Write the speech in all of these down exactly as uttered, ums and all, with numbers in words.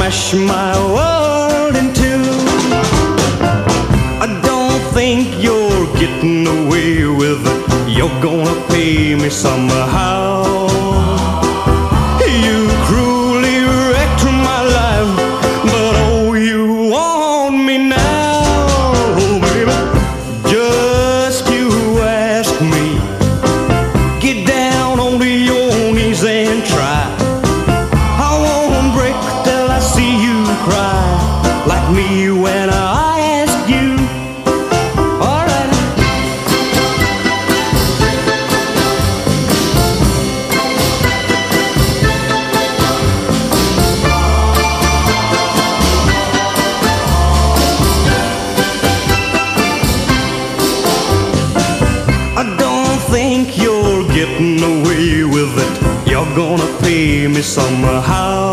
smash my world in two. I don't think you're getting away with it. You're gonna pay me somehow. You cruelly wrecked my life, but oh, you want me now. Oh, baby, just you ask me. Get down on your knees and try. I won't break till I see you cry like me when I ask you. All right. I don't think you're getting away with it. You're gonna pay me somehow.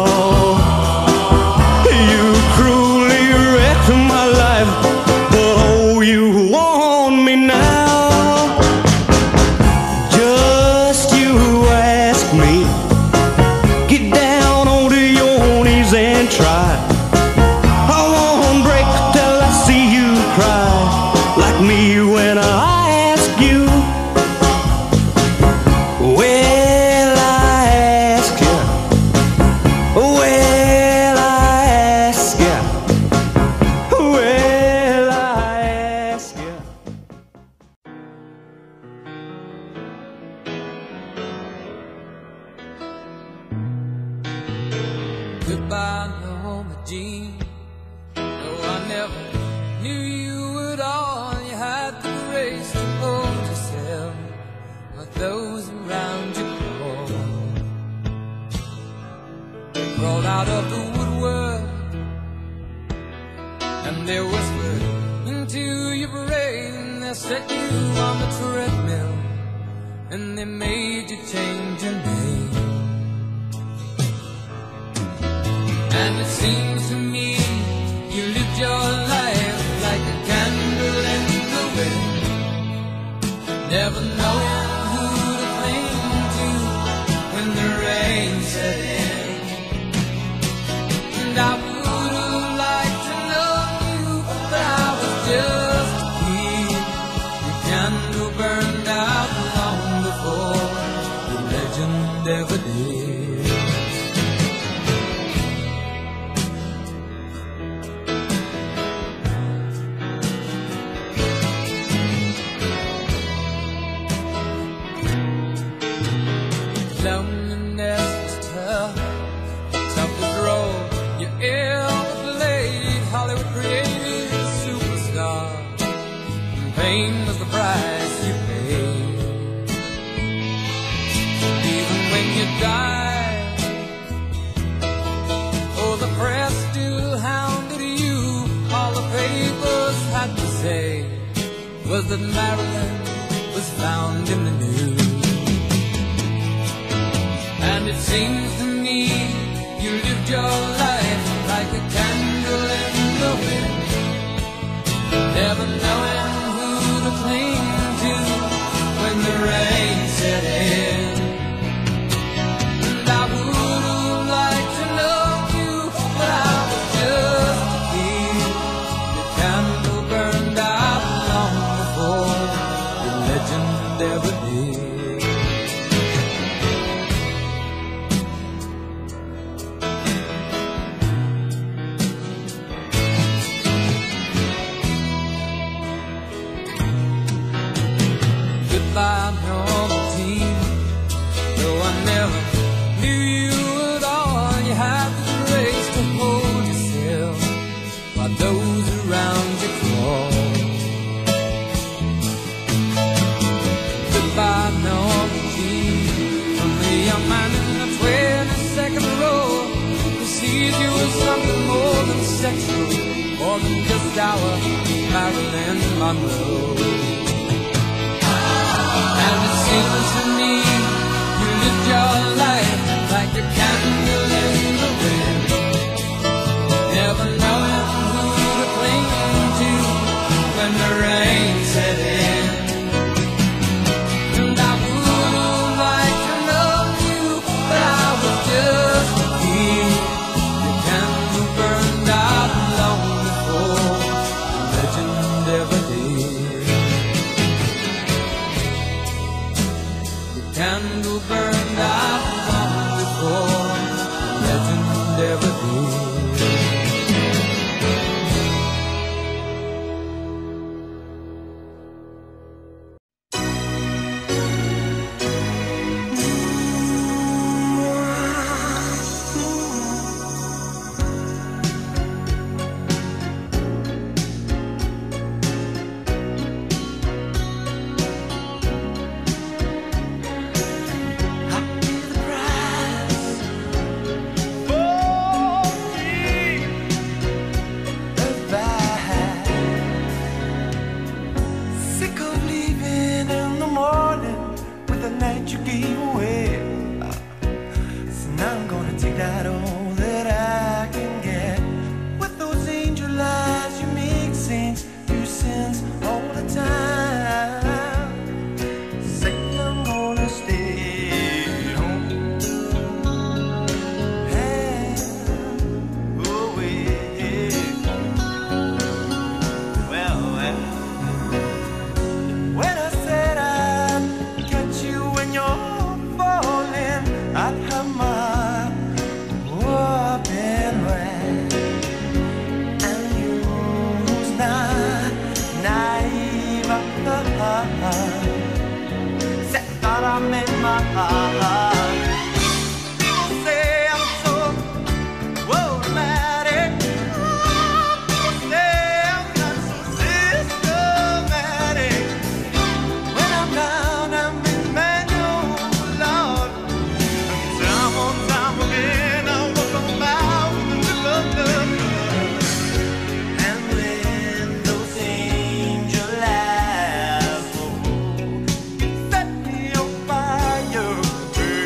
You cruelly wrecked my life, but oh, you want me now. Just you ask me. Get down onto your knees and try. I won't break till I see you cry like me when I ask you. Well, I ask you. Well, I ask you. Well, I ask you. Goodbye, Norma Jean. No, I never knew you at all. You had the grace to hold yourself like those around you crawled. Crawled out of the woodwork, and they whispered into your brain. They set you on the treadmill, and they made you change your name. And it seems to me you lived your life like a candle in the wind, never knowing who to cling to when the rain set in. And I would have liked to know you, but I was just a kid. Your candle burned out long before the legend ever did. Loneliness was tough, tough as roll. You ill-played Hollywood created superstar, and pain was the price you paid. Even when you died, oh, the press still hounded you. All the papers had to say was that Marilyn was found in the news. And it seems to me you lived your life like a candle in the wind, never knowing who to cling to when the rain set in. And I would have liked to know you, but I was just a kid. Your candle burned out long before the legend ever did. Goodbye, Norma Jean. Though I never knew you at all, you had the grace to hold yourself while those around you crawl. Goodbye, Norma Jean. From the young man in the twenty-second row who sees you as something more than sexual, more than just our Marilyn Monroe. And it seems to me you lived your life like a candle in the wind, never knowing who to cling to when the rain set in. And I would have liked to know you, but I was just a kid. Your candle candle burned out long before, legend ever did. Set me on fire, baby.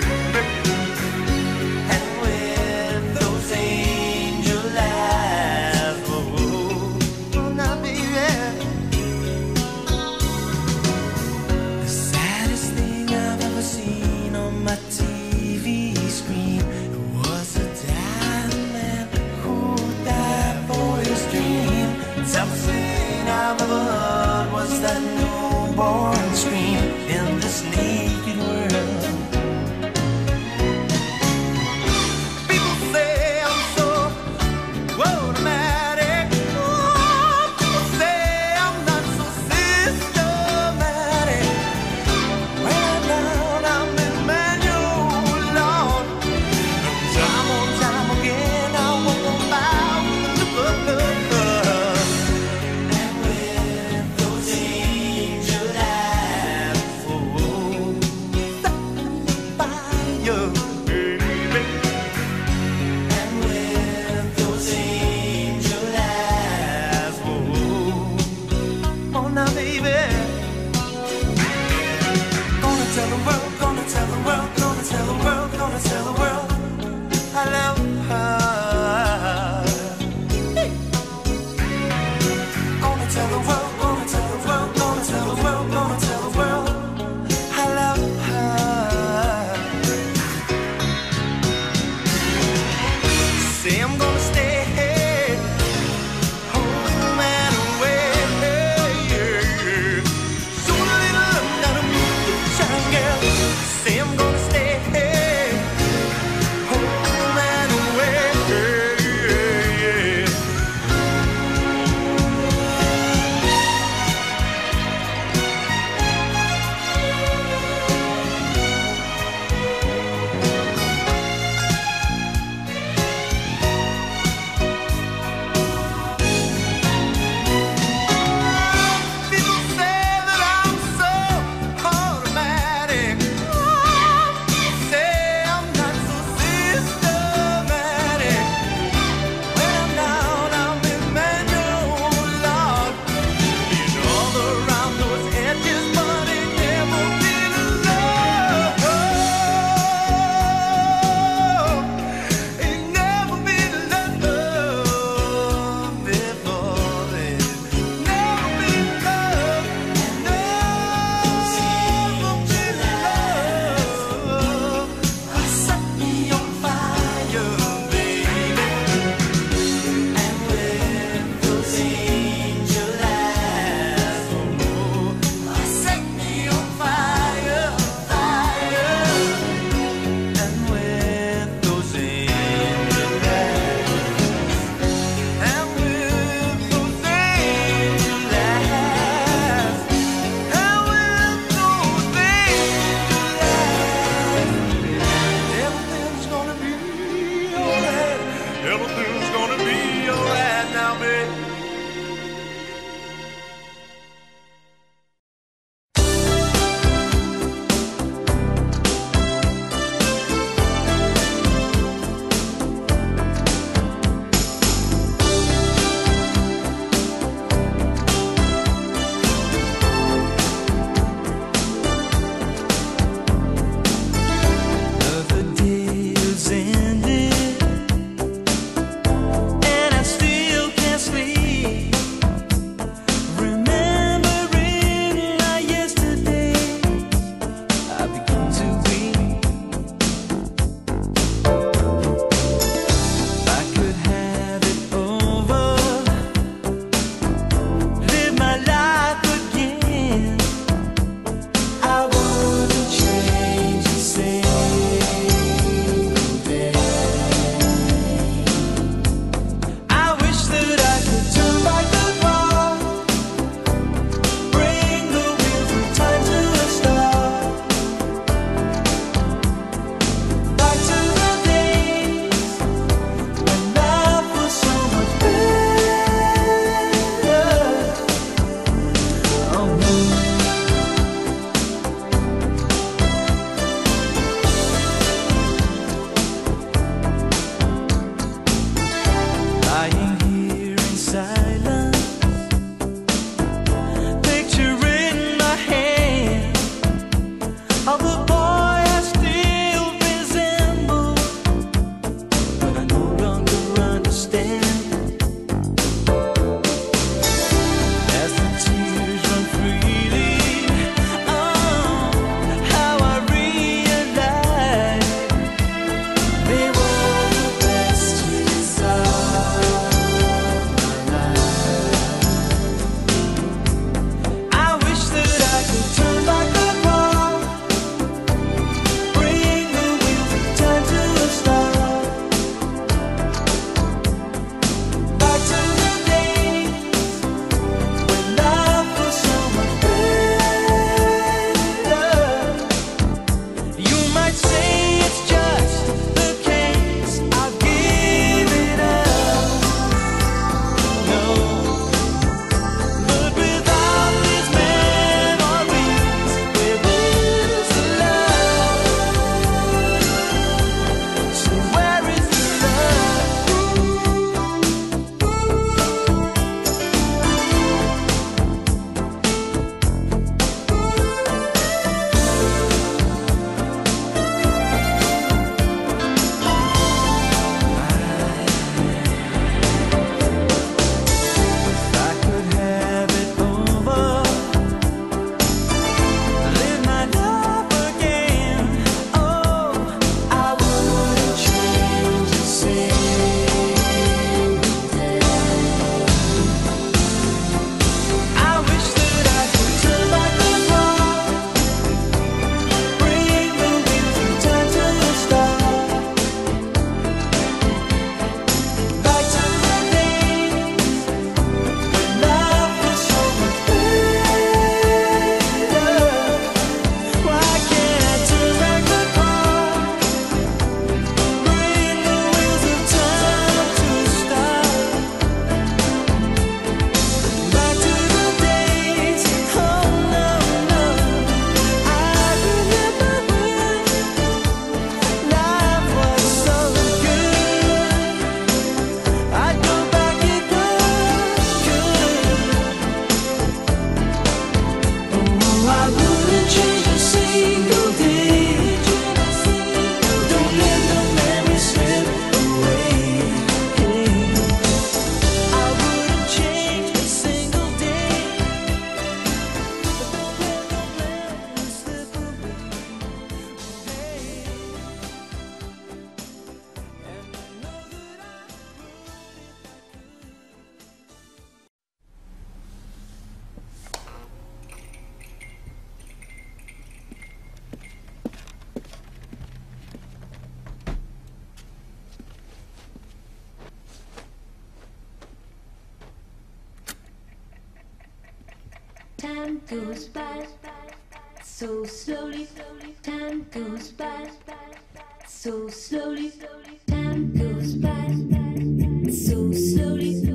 time goes by so slowly, time goes by so slowly, time goes by so slowly.